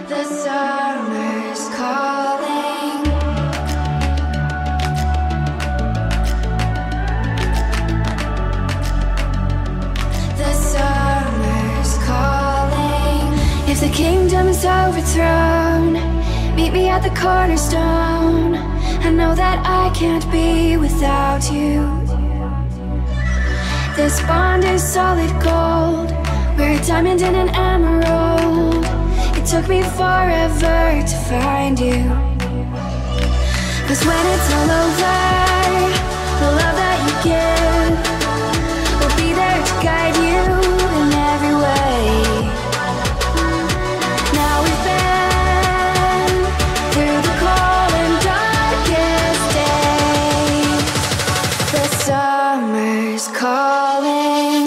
The summer's calling. The summer's calling. If the kingdom is overthrown, meet me at the cornerstone. I know that I can't be without you. This bond is solid gold. We're a diamond and an emerald. It took me forever to find you. 'Cause when it's all over, the love that you give will be there to guide you in every way. Now we've been through the cold and darkest days. The summer's calling.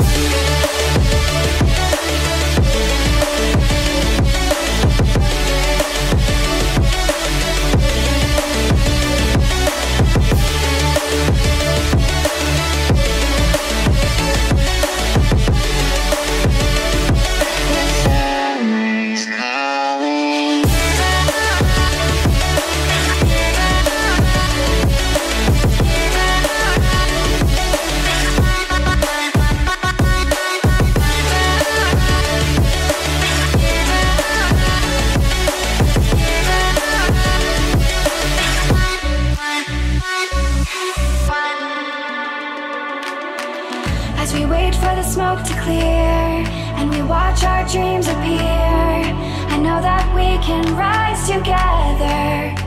As we wait for the smoke to clear and we watch our dreams appear, I know that we can rise together.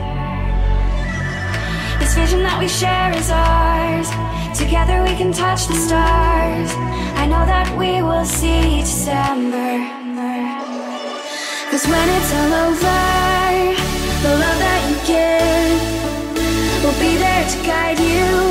This vision that we share is ours. Together we can touch the stars. I know that we will see December. 'Cause when it's all over, the love that you give will be there to guide you